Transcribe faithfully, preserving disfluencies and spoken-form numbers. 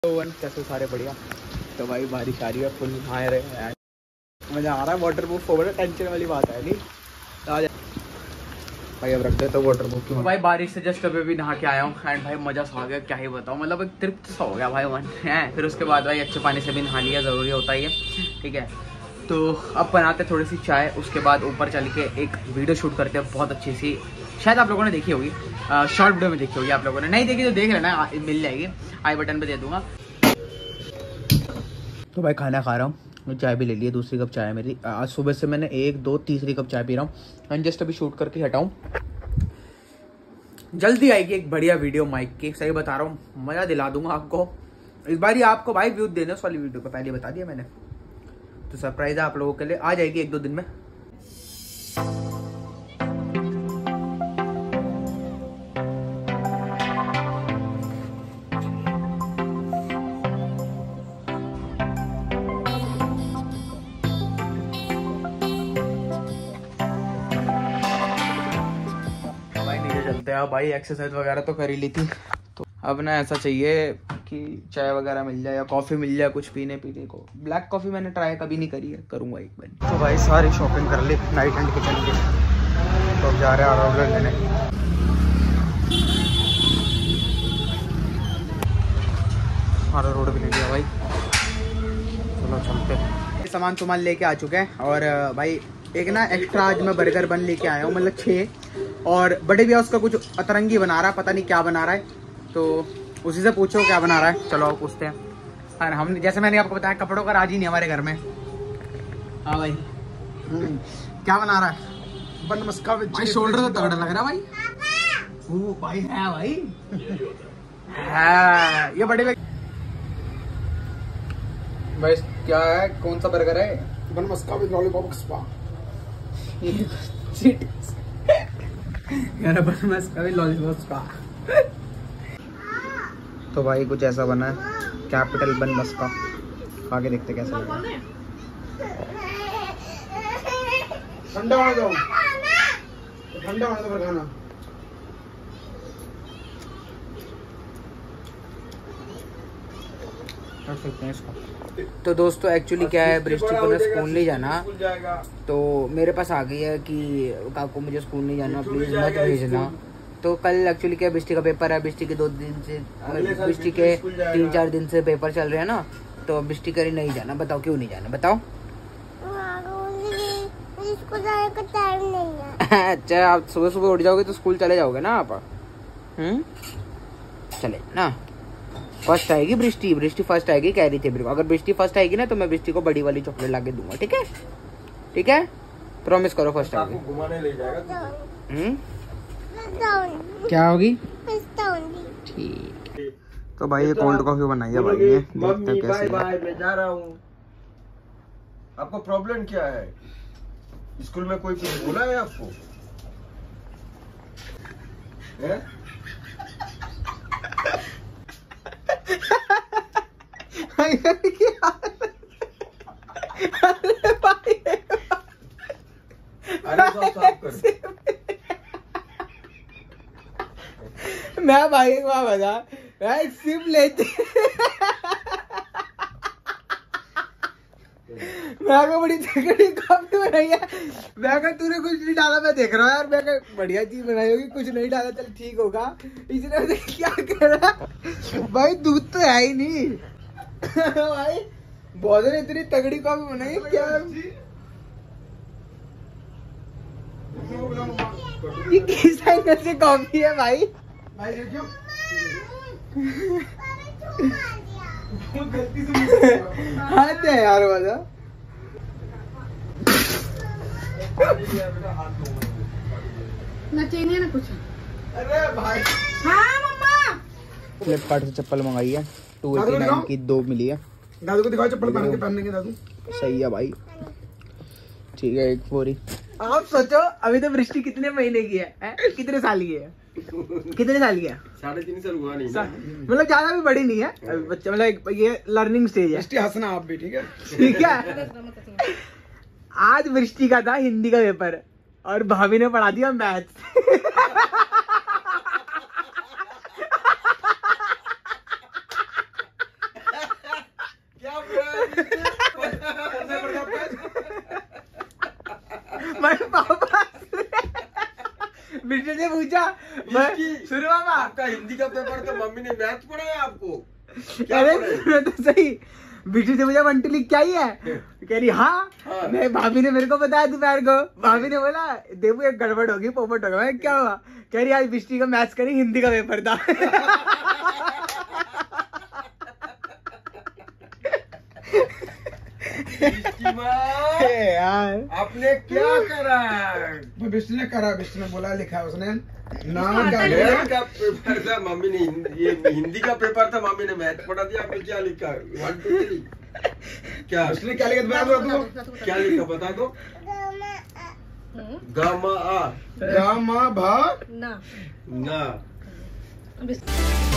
कैसे सारे बढ़िया। तो भाई बारिश आ रही है, फुल नहा रहे हैं, मजा आ रहा है। वाटर प्रूफ हो, टेंशन वाली बात है नहीं। आ जा भाई, अब रखते तो वाटर प्रूफ। तो भाई बारिश से जस्ट अभी भी नहा के आया हूँ एंड भाई मजा सा आ गया, क्या ही बताऊँ। मतलब एक तृप्त सा हो गया भाई मन है। फिर उसके बाद भाई अच्छे पानी से भी नहा लिया, ज़रूरी होता ही है, ठीक है। तो अब बनाते थोड़ी सी चाय, उसके बाद ऊपर चल के एक वीडियो शूट करते हैं बहुत अच्छी सी। शायद आप लोगों ने देखी होगी, शॉर्ट वीडियो में देखी होगी। आप लोगों ने नहीं देखी तो देख लेना, मिल जाएगी, आई बटन पे दे दूंगा। तो भाई खाना खा रहा हूँ, चाय भी ले ली है, दूसरी कप चाय है मेरी। आज सुबह से मैंने एक दो तीसरी कप चाय पी रहा हूँ एंड जस्ट अभी शूट करके हटाऊँ। जल्दी आएगी एक बढ़िया वीडियो माइक की, सही बता रहा हूँ, मजा दिला दूंगा आपको। इस बार ही आपको भाई व्यू देने उस वाली वीडियो को पहले बता दिया मैंने, तो सरप्राइज है आप लोगों के लिए, आ जाएगी एक दो दिन में। चलते हैं भाई, एक्सरसाइज वगैरह तो कर ही ली थी, तो अब ना ऐसा चाहिए कि चाय वगैरह मिल जाए या कॉफ़ी मिल जाए कुछ पीने पीने को। ब्लैक कॉफ़ी मैंने ट्राई कभी नहीं करी है, करूँगा एक बार। तो भाई सारी शॉपिंग कर ली नाइट एंड किचन की, तो अब जा रहे हैं ऑर्डर लेने। हमारा रोड भी ले लिया भाई, चलो चलते। सामान सामान लेके आ चुके हैं और भाई एक ना एक्स्ट्रा आज मैं बर्गर बन लेके आया हूँ, मतलब छः। और बड़े भैया उसका कुछ अतरंगी बना रहा है, पता नहीं क्या बना रहा है, तो उसी से पूछो क्या बना रहा है। चलो आप पूछते हैं। हाँ, हम जैसे मैंने आपको बताया कपड़ों का राज ही नहीं हमारे घर में। हाँ भाई, क्या बना रहा है? बन मस्का भाई, शोल्डर तो तगड़ा लग रहा है भाई। ओ भाई है भाई है ये बड़े भाई। क्या है, कौन सा बर्गर है? बन मस्का विद लॉलीपॉप स्पा। यार बन मस्का विद लॉलीपॉप स्पा। तो भाई कुछ ऐसा बना है, कैपिटल बन मस्का। खा के देखते कैसा लगा। ठंडा होने दो, ठंडा होने दो खाना। तो दोस्तों एक्चुअली क्या है, बृष्टि को ना स्कूल नहीं जाना, तो मेरे पास आ गई है कि काकू मुझे स्कूल नहीं जाना, प्लीज मत भेजना। तो कल एक्चुअली क्या बृष्टि का पेपर है, बृष्टि के दो दिन से, बृष्टि के तीन चार दिन से पेपर चल रहे हैं ना, तो बृष्टि करी नहीं जाना। बताओ क्यों नहीं जाना, बताओ। स्कूल जाने का टाइम नहीं है। अच्छा, आप सुबह सुबह उठ जाओगे तो स्कूल चले जाओगे ना आप? हम्म, चले ना। फर्स्ट आएगी बृष्टि, बृष्टि फर्स्ट आएगी कह रही थी मेरे को। अगर बृष्टि फर्स्ट आएगी ना तो मैं बृष्टि को बड़ी वाली चॉकलेट लाके दूंगा, ठीक है? ठीक है, प्रॉमिस करो फर्स्ट आएगी। घुमाने ले जाएगा। हम्म, क्या होगी? ठीक। तो भाई ये कोल्ड कॉफी बनाई है भाई ने, देखते हैं कैसे। बाय बाय, मैं जा रहा हूँ। आपको प्रॉब्लम क्या है? स्कूल में कोई कुछ बोला है आपको? है? मैं भाई को बता, मैं सिप लेते मैं को बड़ी तगड़ी कॉफी बनाई है। मैं कहा तूने कुछ नहीं डाला, मैं देख रहा हूँ यार। मैं कहा बढ़िया चीज बनाई होगी, कुछ नहीं डाला, चल ठीक होगा। इसने क्या करा भाई, दूध तो है ही नहीं भाई। बहुत ने इतनी तगड़ी कॉफी बनाई क्या? ये किस एंगल से कॉफी है भाई? भाई देखियो गलती से हाथ दे यार वाला। ना चाहिए ना कुछ। अरे भाई हाँ मम्मा, फ्लिपकार्ट से चप्पल मंगाई है, टू एटी नाइन की दो मिली है। दादू को दिखाओ चप्पल पहन के, पहनेंगे दादू। सही है भाई, ठीक है। एक फोरी। आप सोचो अभी तो बृष्टि कितने महीने की है, है? कितने साल की है? कितने साल की है? साढ़े तीन साल हुआ नहीं, मतलब ज्यादा भी बड़ी नहीं है बच्चा, मतलब ये लर्निंग स्टेज है। बृष्टि हंसना आप भी, ठीक है? ठीक है। आज बृष्टि का था हिंदी का पेपर और भाभी ने पढ़ा दिया मैथ्स। से पूछा शुरू में आपका हिंदी का पेपर तो मम्मी ने मैथ पढ़ाया आपको? अरे तो सही, बिट्टू से पूछा बंटी लिख क्या ही है, कह रही हाँ, हाँ। नहीं भाभी ने मेरे को बताया दोपहर को, भाभी ने बोला देवू एक गड़बड़ होगी, पोपट होगा। मैं क्या हुआ, कह रही आज बिस्टी का मैथ्स करी, हिंदी का पेपर था। यार आपने क्या करा? बिस्टी ने करा, बिस्टी ने बोला लिखा उसने नाम का पेपर था, मम्मी ने ये हिंदी का पेपर था, मम्मी ने मैथ पढ़ा दिया। आपने क्या लिखा? वन टू थ्री क्या उसने क्या लिखा बता दो, क्या लिखा बता दो? गामा आ गामा भा ना ना